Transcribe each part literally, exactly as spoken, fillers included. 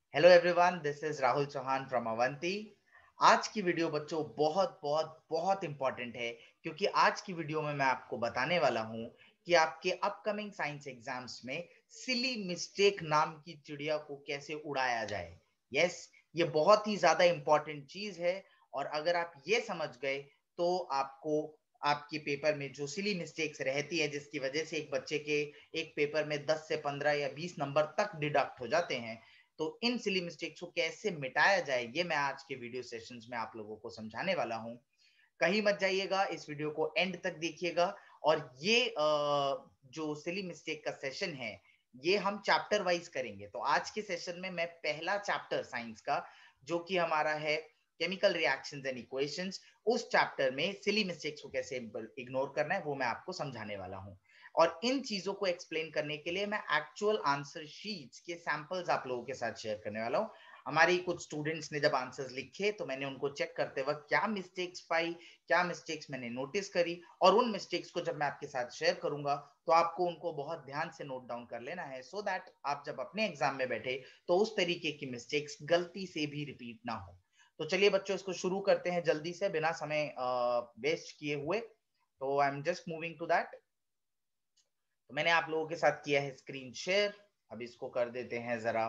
Hello everyone, this is Rahul Chauhan from Avanti. आज की video बच्चों बहुत बहुत बहुत इंपॉर्टेंट है, क्योंकि आज की वीडियो में मैं आपको बताने वाला हूं कि आपके अपकमिंग साइंस एग्जाम्स में सिली मिस्टेक नाम की चिड़िया को कैसे उड़ाया जाए। यस, ये बहुत ही ज्यादा इंपॉर्टेंट चीज है। और अगर आप ये समझ गए तो आपको आपके पेपर में जो सिली मिस्टेक्स रहती है, जिसकी वजह से एक बच्चे के एक पेपर में दस से पंद्रह या बीस नंबर तक डिडक्ट हो जाते हैं, तो इन सिली मिस्टेक्स को कैसे मिटाया जाए ये मैं आज के वीडियो सेशंस में आप लोगों को समझाने वाला हूं। कहीं मत जाइएगा, इस वीडियो को एंड तक देखिएगा। और ये जो सिली मिस्टेक का सेशन है, ये हम चैप्टर वाइज करेंगे। तो आज के सेशन में मैं पहला चैप्टर साइंस का, जो कि हमारा है केमिकल रिएक्शंस एंड इक्वेशंस, उस चैप्टर में सिली मिस्टेक्स को कैसे इग्नोर करना है वो मैं आपको समझाने वाला हूं। और इन चीजों को एक्सप्लेन करने के लिए मैं एक्चुअल आंसर शीट्स के सैंपल्स आप लोगों के साथ शेयर करने वाला हूं। हमारी कुछ स्टूडेंट्स ने जब आंसर्स लिखे तो मैंने उनको चेक करते वक्त क्या मिस्टेक्स पाई, क्या मिस्टेक्स मैंने नोटिस करी, और उन मिस्टेक्स को जब मैं आपके साथ शेयर करूंगा तो आपको उनको बहुत ध्यान से नोट डाउन कर लेना है, सो दैट आप जब अपने एग्जाम में बैठे तो उस तरीके की मिस्टेक्स गलती से भी रिपीट ना हो। तो चलिए बच्चों, इसको शुरू करते हैं जल्दी से, बिना समय वेस्ट किए हुए। तो I am just moving to that. तो मैंने आप लोगों के साथ किया है स्क्रीन शेयर। अब इसको कर देते हैं जरा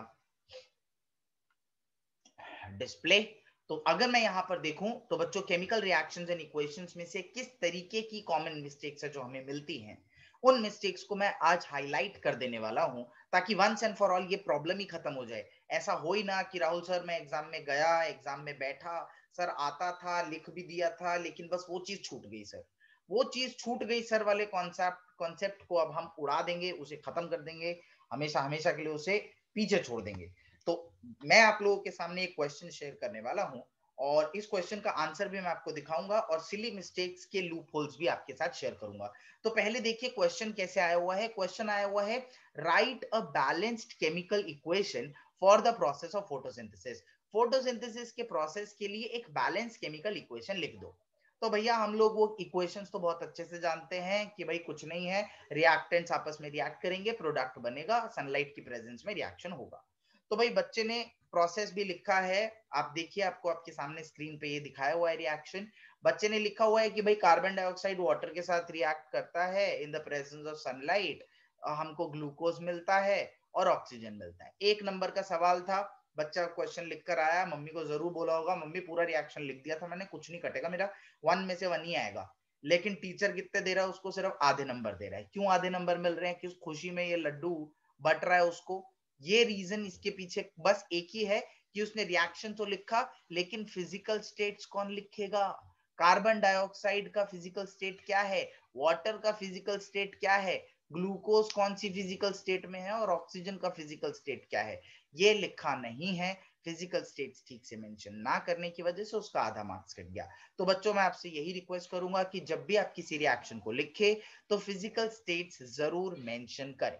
डिस्प्ले। तो अगर मैं यहां पर देखूं तो बच्चों, केमिकल रिएक्शंस एंड इक्वेशंस में से किस तरीके की कॉमन मिस्टेक्स है जो हमें मिलती हैं, उन मिस्टेक्स को मैं आज हाईलाइट कर देने वाला हूं, ताकि वंस एंड फॉर ऑल ये प्रॉब्लम ही खत्म हो जाए। ऐसा हो ही ना कि राहुल सर, मैं एग्जाम में गया, एग्जाम में बैठा, सर आता था, लिख भी दिया था, लेकिन बस वो चीज छूट गई सर, वो चीज छूट गई सर वाले कॉन्सेप्ट कॉन्सेप्ट को अब हम उड़ा देंगे, उसे खत्म कर देंगे, हमेशा हमेशा के लिए उसे पीछे छोड़ देंगे। तो मैं आप लोगों के सामने एक क्वेश्चन शेयर करने वाला हूं, और इस क्वेश्चन का आंसर भी मैं आपको दिखाऊंगा, और सिली मिस्टेक्स के लूप होल्स भी आपके साथ शेयर करूंगा। तो पहले देखिए क्वेश्चन कैसे आया हुआ है। क्वेश्चन आया हुआ है, write a balanced chemical equation for the process of photosynthesis. Photosynthesis के प्रोसेस के लिए एक बैलेंस केमिकल इक्वेशन लिख दो। तो भैया हम लोग वो इक्वेशंस तो बहुत अच्छे से जानते हैं कि भाई कुछ नहीं है, रिएक्टेंट्स आपस में रिएक्ट करेंगे, प्रोडक्ट बनेगा, सनलाइट की प्रेजेंस में रिएक्शन होगा। तो भाई बच्चे ने प्रोसेस भी लिखा है, आप देखिए, आपको आपके सामने स्क्रीन पे ये दिखाया हुआ है रिएक्शन। बच्चे ने लिखा हुआ है कि भाई कार्बन डाइऑक्साइड वाटर के साथ रिएक्ट करता है in the presence of sunlight, हमको ग्लूकोज मिलता है और ऑक्सीजन मिलता है। एक नंबर का सवाल था, बच्चा क्वेश्चन लिख कर आया, मम्मी को जरूर बोला होगा मम्मी पूरा रिएक्शन लिख दिया था मैंने, कुछ नहीं कटेगा मेरा, वन में से वन ही आएगा। लेकिन टीचर कितने दे रहा है उसको? सिर्फ आधे नंबर दे रहा है। क्यों आधे नंबर मिल रहे हैं? कि उस खुशी में ये लड्डू बट रहा है उसको। ये रीजन इसके पीछे बस एक ही है कि उसने रिएक्शन तो लिखा, लेकिन फिजिकल स्टेट्स कौन लिखेगा? कार्बन डाइऑक्साइड का फिजिकल स्टेट क्या है, वाटर का फिजिकल स्टेट क्या है, ग्लूकोज कौन सी फिजिकल स्टेट में है, और ऑक्सीजन का फिजिकल स्टेट क्या है, ये लिखा नहीं है। फिजिकल स्टेट्स ठीक से मेंशन ना करने की वजह से उसका आधा मार्क्स कट गया। तो बच्चों, मैं आपसे यही रिक्वेस्ट करूंगा कि जब भी आप किसी रिएक्शन को लिखे तो फिजिकल स्टेट्स जरूर मेंशन करें।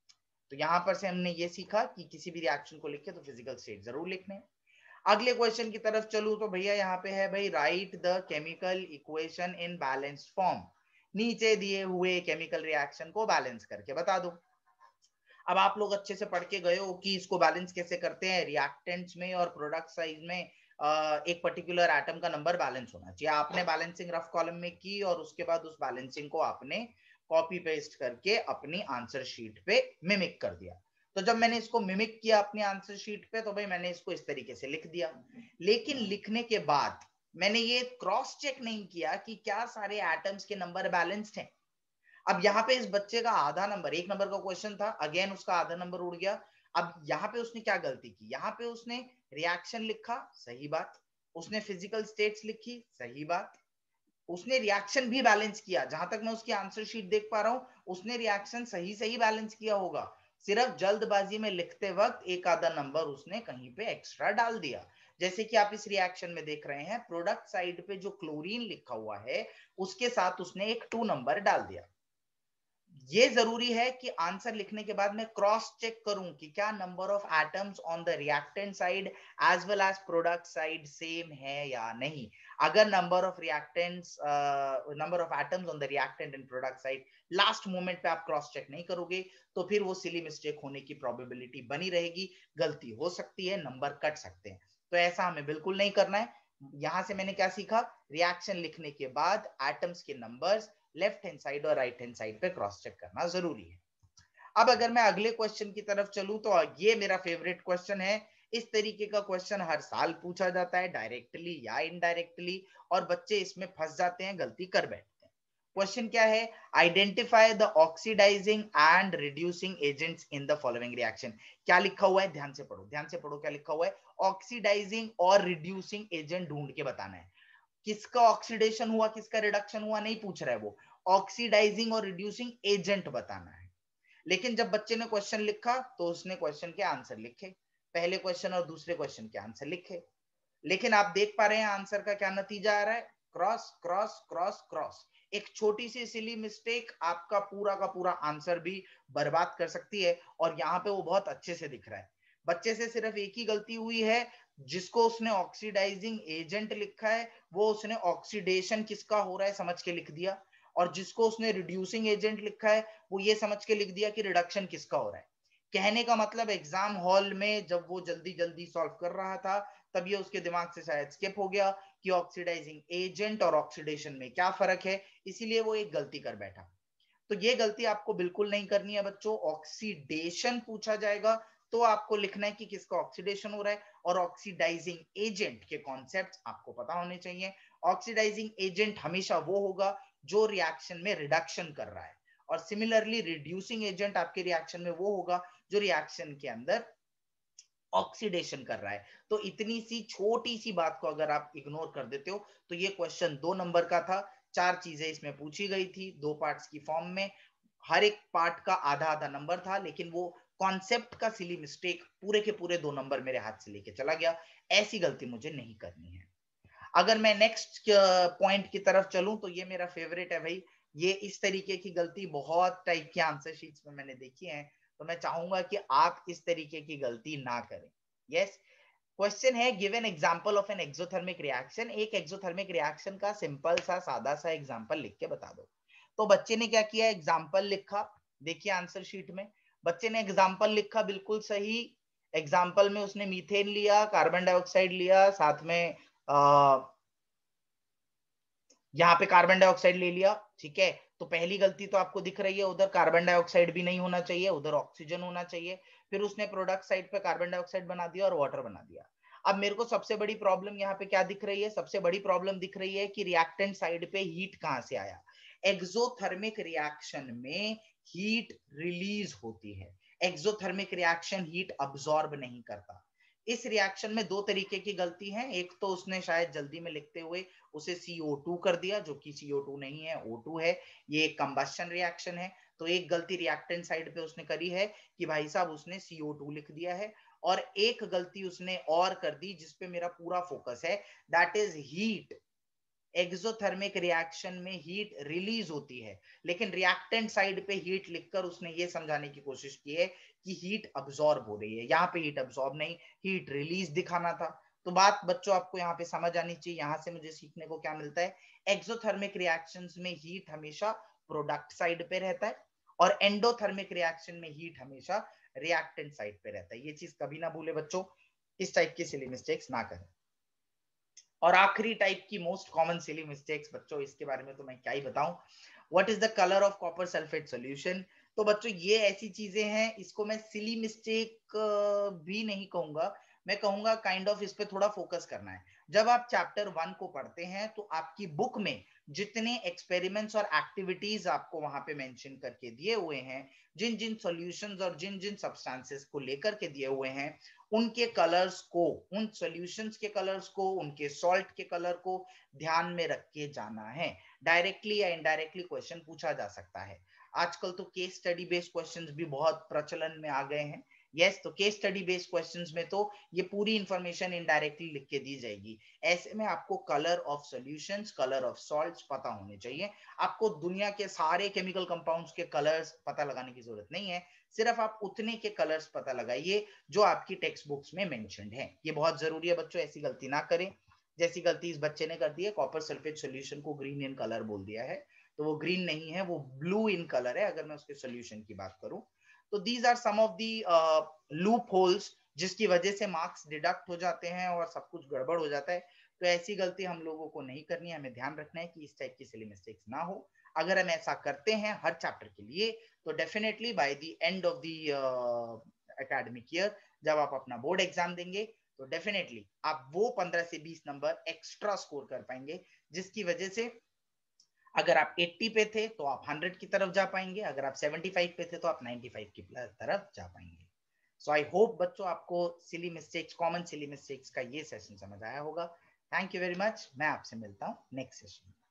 तो यहां पर से हमने ये सीखा कि किसी भी रिएक्शन को लिखे तो फिजिकल स्टेट जरूर लिखने। अगले क्वेश्चन की तरफ चलूं तो भैया यहाँ पे है भाई, write the chemical equation in balanced form. नीचे दिए हुए केमिकल रिएक्शन को बैलेंस करके बता दो। अब आप लोग अच्छे से पढ़ के गए हो कि इसको बैलेंस कैसे करते हैं। रिएक्टेंट्स में और प्रोडक्ट साइज में एक पर्टिकुलर एटम का नंबर बैलेंस होना चाहिए। आपने बैलेंसिंग रफ कॉलम में की, और उसके बाद उस बैलेंसिंग को आपने कॉपी पेस्ट करके अपनी आंसर शीट पे मिमिक कर दिया। तो जब मैंने इसको मिमिक किया अपनी आंसर शीट पे, तो भाई मैंने इसको इस तरीके से लिख दिया। लेकिन लिखने के बाद मैंने ये क्रॉस चेक नहीं किया कि क्या सारे एटम्स के नंबर बैलेंस्ड हैं। अब यहाँ पे इस बच्चे का आधा नंबर, एक नंबर का क्वेश्चन था, अगेन उसका आधा नंबर उड़ गया। अब यहाँ पे उसने क्या गलती की? यहाँ पे उसने रिएक्शन लिखा, सही बात, उसने फिजिकल स्टेट्स लिखी, सही बात, उसने रिएक्शन भी बैलेंस किया। जहां तक मैं उसकी आंसर शीट देख पा रहा हूं, उसने रिएक्शन सही सही बैलेंस किया होगा, सिर्फ जल्दबाजी में लिखते वक्त एक आधा नंबर उसने कहीं पे एक्स्ट्रा डाल दिया। जैसे कि आप इस रिएक्शन में देख रहे हैं, प्रोडक्ट साइड पे जो क्लोरीन लिखा हुआ है उसके साथ उसने एक टू नंबर डाल दिया। ये जरूरी है कि आंसर लिखने के बाद मैं क्रॉस चेक करूं कि क्या number of atoms on the reactant side as well as product side same है या नहीं। अगर number of reactants number of atoms on the reactant and product side last moment पे आप क्रॉस चेक नहीं करोगे तो फिर वो सिली मिस्टेक होने की प्रोबेबिलिटी बनी रहेगी, गलती हो सकती है, नंबर कट सकते हैं। तो ऐसा हमें बिल्कुल नहीं करना है। यहां से मैंने क्या सीखा, रिएक्शन लिखने के बाद एटम्स के नंबर्स लेफ्ट हैंड साइड और राइट हैंड साइड पे क्रॉस चेक करना जरूरी है। अब अगर मैं अगले क्वेश्चन की तरफ चलूं तो ये मेरा फेवरेट क्वेश्चन है। इस तरीके का क्वेश्चन हर साल पूछा जाता है, डायरेक्टली या इनडायरेक्टली, और बच्चे इसमें फंस जाते हैं, गलती कर बैठते हैं। क्वेश्चन क्या है, identify the oxidising and reducing agents in the following reaction. क्या लिखा हुआ है, ध्यान से पढ़ो, ध्यान से पढ़ो क्या लिखा हुआ है। ऑक्सीडाइजिंग और रिड्यूसिंग एजेंट ढूंढ के बताना है। किसका ऑक्सीडेशन हुआ किसका रिडक्शन हुआ नहीं पूछ रहा है वो, ऑक्सीडाइजिंग और रिड्यूसिंग एजेंट बताना है। लेकिन जब बच्चे ने क्वेश्चन लिखा तो उसने क्वेश्चन के आंसर लिखे, पहले क्वेश्चन और दूसरे क्वेश्चन के आंसर लिखे। लेकिन आप देख पा रहे हैं आंसर का क्या नतीजा आ रहा है, क्रॉस क्रॉस क्रॉस क्रॉस। एक छोटी सी सिली मिस्टेक आपका पूरा का पूरा आंसर भी बर्बाद कर सकती है, और यहाँ पे वो बहुत अच्छे से दिख रहा है। बच्चे से सिर्फ एक ही गलती हुई है, जिसको उसने ऑक्सीडाइजिंग एजेंट लिखा है वो उसने ऑक्सीडेशन किसका हो रहा है समझ के लिख दिया, और जिसको उसने रिड्यूसिंग एजेंट लिखा है वो ये समझ के लिख दिया कि रिडक्शन किसका हो रहा है। कहने का मतलब एग्जाम हॉल में जब वो जल्दी जल्दी सॉल्व कर रहा था तब ये उसके दिमाग से शायद स्किप हो गया कि ऑक्सीडाइजिंग एजेंट और ऑक्सीडेशन में क्या फर्क है, इसीलिए वो एक गलती कर बैठा। तो ये गलती आपको बिल्कुल नहीं करनी है बच्चों। ऑक्सीडेशन पूछा जाएगा तो आपको लिखना है कि किसका ऑक्सीडेशन हो रहा है, और ऑक्सीडाइजिंग एजेंट के कॉन्सेप्ट्स आपको पता होने चाहिए। ऑक्सीडाइजिंग एजेंट हमेशा वो होगा जो रिएक्शन में रिडक्शन कर रहा है, और सिमिलरली रिड्यूसिंग एजेंट आपके रिएक्शन में वो होगा जो रिएक्शन के अंदर ऑक्सीडेशन कर रहा है। तो इतनी सी छोटी सी बात को अगर आप इग्नोर कर देते हो तो ये क्वेश्चन दो नंबर का था। चार चीजें इसमें पूछी गई थी दो पार्ट्स की फॉर्म में, हर एक पार्ट का आधा आधा नंबर था, लेकिन वो कॉन्सेप्ट का सिली मिस्टेक पूरे के पूरे दो नंबर मेरे हाथ से लेके चला गया। ऐसी गलती मुझे नहीं करनी है। अगर मैं नेक्स्ट पॉइंट की तरफ चलूं तो ये मेरा फेवरेट है भाई। ये इस तरीके की गलती बहुत टाइप की आंसर शीट्स में मैंने देखी है, तो मैं चाहूंगा कि आप इस तरीके की गलती ना करें। यस, क्वेश्चन है give an example of an exothermic reaction. एक एक्सोथर्मिक रिएक्शन का सिंपल सा सादा सा एग्जांपल लिख के बता दो। तो बच्चे ने क्या किया, एग्जांपल लिखा। देखिए आंसर शीट में बच्चे ने एग्जांपल लिखा, बिल्कुल सही। एग्जांपल में उसने मीथेन लिया, कार्बन डाइऑक्साइड लिया, साथ में आ, यहाँ पे कार्बन डाइऑक्साइड ले लिया, ठीक है। तो पहली गलती तो आपको दिख रही है, उधर कार्बन डाइऑक्साइड भी नहीं होना चाहिए, उधर ऑक्सीजन होना चाहिए। फिर उसने प्रोडक्ट साइड पे कार्बन डाइऑक्साइड बना दिया और वाटर बना दिया। अब मेरे को सबसे बड़ी प्रॉब्लम यहाँ पे क्या दिख रही है, सबसे बड़ी प्रॉब्लम दिख रही है कि रिएक्टेंट साइड पे हीट कहां से आया। एक्सोथर्मिक रिएक्शन में हीट रिलीज होती है, एक्सोथर्मिक रिएक्शन हीट अब्सॉर्ब नहीं करता। इस रिएक्शन में दो तरीके की गलती है, एक तो उसने शायद जल्दी में लिखते हुए उसे सी ओ टू कर दिया, जो कि सी ओ टू नहीं है, ओ टू है। ये एक कंबस्शन रिएक्शन है। तो एक गलती रिएक्टेंट साइड पे उसने करी है कि भाई साहब उसने सी ओ टू लिख दिया है, और एक गलती उसने और कर दी जिसपे मेरा पूरा फोकस है, that is heat. Exothermic reaction में हीट रिलीज होती है, लेकिन रिएक्टेंट साइड पे हीट लिखकर उसने ये समझाने की कोशिश की है कि हीट अब्सॉर्ब हो रही है। यहाँ पे हीट अब्सॉर्ब नहीं, हीट रिलीज दिखाना था। तो बात बच्चों आपको यहाँ पे समझ आनी चाहिए। यहाँ से मुझे सीखने को क्या मिलता है, एक्सोथर्मिक रिएक्शंस में हीट हमेशा प्रोडक्ट साइड पे रहता है, और एंडोथर्मिक रिएक्शन में हीट हमेशा रिएक्टेंट साइड पे रहता है। ये चीज कभी ना भूले बच्चों, इस टाइप की सिली मिस्टेक्स ना करें। और आखिरी टाइप की मोस्ट कॉमन सिली मिस्टेक्स बच्चों, इसके बारे में तो मैं क्या ही बताऊं, what is the colour of copper sulphate solution. तो बच्चों ये ऐसी चीजें हैं, इसको मैं सिली मिस्टेक भी नहीं कहूंगा, मैं कहूंगा काइंड ऑफ इस पे थोड़ा फोकस करना है। जब आप चैप्टर वन को पढ़ते हैं तो आपकी बुक में जितने एक्सपेरिमेंट्स और एक्टिविटीज आपको वहां पे मेंशन करके दिए हुए हैं, जिन जिन सॉल्यूशंस और जिन जिन सब्सटेंसेस को लेकर के दिए हुए हैं, उनके कलर्स को, उन सॉल्यूशंस के कलर्स को, उनके सॉल्ट के कलर को ध्यान में रख के जाना है। डायरेक्टली या इनडायरेक्टली क्वेश्चन पूछा जा सकता है। आजकल तो केस स्टडी बेस्ड क्वेश्चंस भी बहुत प्रचलन में आ गए हैं, यस yes, तो केस स्टडी बेस्ड क्वेश्चंस में तो ये पूरी इंफॉर्मेशन इनडायरेक्टली लिख के दी जाएगी। ऐसे में आपको colour of solutions, colour of salts पता होने चाहिए। आपको दुनिया के सारे केमिकल कंपाउंड्स के कलर्स पता लगाने की जरूरत नहीं है, सिर्फ आप उतने के कलर्स पता लगाइए जो आपकी टेक्स्ट बुक्स में मेंशन्ड है। ये बहुत जरूरी है बच्चों, ऐसी गलती ना करें। जैसी गलती इस बच्चे ने कर दी है, कॉपर सल्फेट सॉल्यूशन को ग्रीन इन कलर बोल दिया है, तो वो ग्रीन नहीं है, वो ब्लू इन कलर है अगर मैं उसके सॉल्यूशन की बात करूं। तो these are some of the loopholes जिसकी वजह से मार्क्स डिडक्ट हो जाते हैं और सब कुछ गड़बड़ हो जाता है। तो ऐसी गलती हम लोगों को नहीं करनी है, हमें ध्यान रखना है कि इस टाइप की सिली मिस्टेक्स ना हो। अगर हम ऐसा करते हैं हर चैप्टर के लिए तो definitely by the end of the academic year जब आप अपना बोर्ड एग्जाम देंगे तो डेफिनेटली आप वो पंद्रह से बीस नंबर एक्स्ट्रा स्कोर कर पाएंगे, जिसकी वजह से अगर आप अस्सी पे थे तो आप सौ की तरफ जा पाएंगे, अगर आप पचहत्तर पे थे तो आप पचानवे की तरफ जा पाएंगे। सो आई होप बच्चों आपको silly mistakes, common silly mistakes का ये सेशन समझ आया होगा। थैंक यू वेरी मच, मैं आपसे मिलता हूँ नेक्स्ट सेशन।